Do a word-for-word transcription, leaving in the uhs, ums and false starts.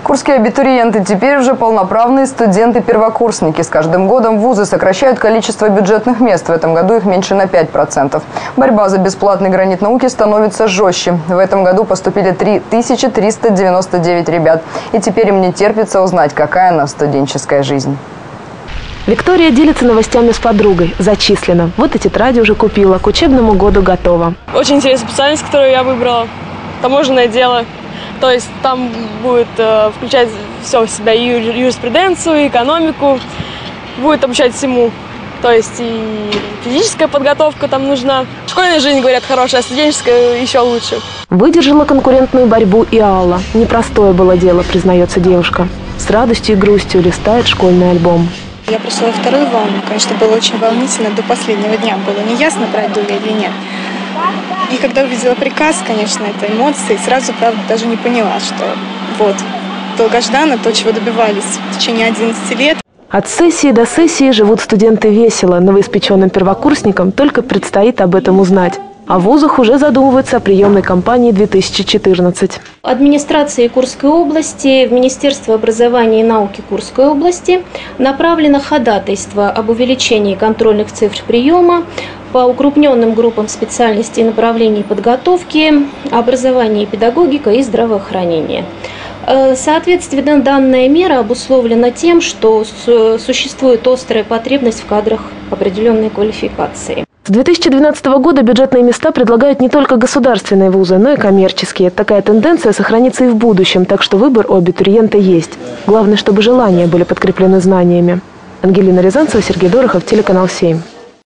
Курские абитуриенты теперь уже полноправные студенты-первокурсники. С каждым годом вузы сокращают количество бюджетных мест. В этом году их меньше на пять процентов. Борьба за бесплатный гранит науки становится жестче. В этом году поступили три тысячи триста девяносто девять ребят. И теперь им не терпится узнать, какая она студенческая жизнь. Виктория делится новостями с подругой. Зачислена. Вот и тетради уже купила. К учебному году готова. Очень интересная специальность, которую я выбрала. Таможенное дело. То есть там будет э, включать все в себя, и юриспруденцию, и экономику. Будет обучать всему. То есть и физическая подготовка там нужна. Школьная жизнь, говорят, хорошая, а студенческая еще лучше. Выдержала конкурентную борьбу и Алла. Непростое было дело, признается девушка. С радостью и грустью листает школьный альбом. Я прошла вторую волну. Конечно, было очень волнительно. До последнего дня было неясно, пройду я или нет. И когда увидела приказ, конечно, это эмоции. Сразу, правда, даже не поняла, что вот, долгожданно то, чего добивались в течение одиннадцати лет. От сессии до сессии живут студенты весело. Новоиспеченным первокурсникам только предстоит об этом узнать. А в вузах уже задумываются о приемной кампании две тысячи четырнадцать. Администрации Курской области, в Министерство образования и науки Курской области направлено ходатайство об увеличении контрольных цифр приема по укрупненным группам специальностей и направлений подготовки, образования и педагогика и здравоохранения. Соответственно, данная мера обусловлена тем, что существует острая потребность в кадрах определенной квалификации. С две тысячи двенадцатого года бюджетные места предлагают не только государственные вузы, но и коммерческие. Такая тенденция сохранится и в будущем, так что выбор у абитуриента есть. Главное, чтобы желания были подкреплены знаниями. Ангелина Рязанцева, Сергей Дорохов, телеканал семь.